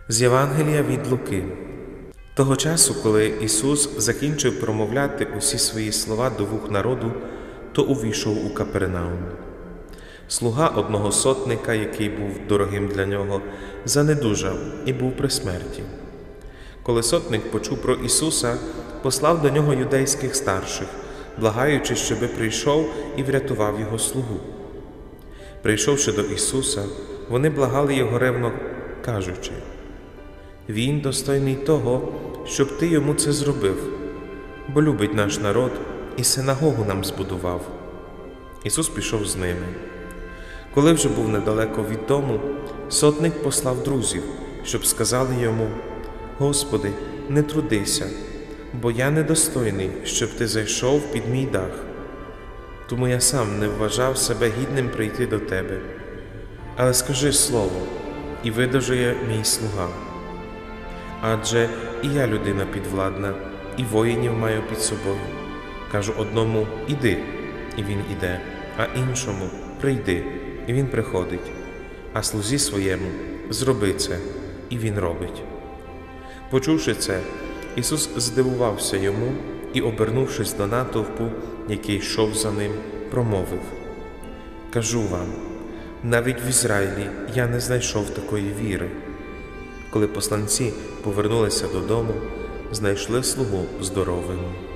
З Євангелія від Луки. Того часу, коли Ісус закінчив промовляти усі свої слова до вух народу, то увійшов у Капернаум. Слуга одного сотника, який був дорогим для нього, занедужав і був при смерті. Коли сотник почув про Ісуса, послав до нього юдейських старших, благаючи, щоби прийшов і врятував його слугу. Прийшовши до Ісуса, вони благали його ревно, кажучи: «Він достойний того, щоб ти йому це зробив, бо любить наш народ і синагогу нам збудував». Ісус пішов з ними. Коли вже був недалеко від дому, сотник послав друзів, щоб сказали йому: «Господи, не трудися, бо я недостойний, щоб ти зайшов під мій дах. Тому я сам не вважав себе гідним прийти до тебе. Але скажи слово, і видужає мій слуга. Адже і я людина підвладна, і воїнів маю під собою. Кажу одному: іди, і він іде, а іншому: прийди, і він приходить, а слузі своєму: зроби це, і він робить». Почувши це, Ісус здивувався йому і, обернувшись до натовпу, який йшов за ним, промовив: «Кажу вам, навіть в Ізраїлі я не знайшов такої віри». Коли посланці повернулися додому, знайшли слугу здоровим.